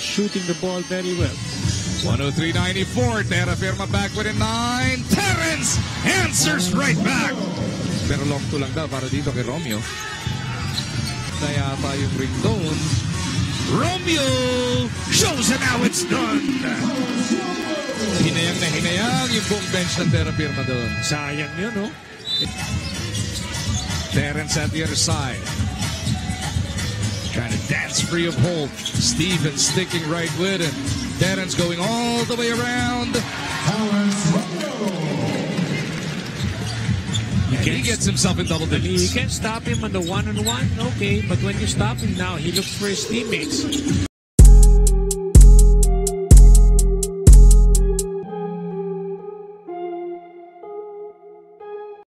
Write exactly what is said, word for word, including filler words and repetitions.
shooting the ball very well. one oh three ninety-four, Terra Firma back with a nine. Terrence answers right back. Pero long two lang daw para dito kay Romeo. Kaya pa yung ring doon. Romeo shows and now it's done. Hinayang na hinayang yung buong bench ng Terra Firma doon. Sayang yun, no? Terrence at the other side. Trying to dance free of Holt. Stephen sticking right with him. Terrence going all the way around. He gets himself in double digits. You can't stop him on the one-on-one, okay. But when you stop him now, he looks for his teammates.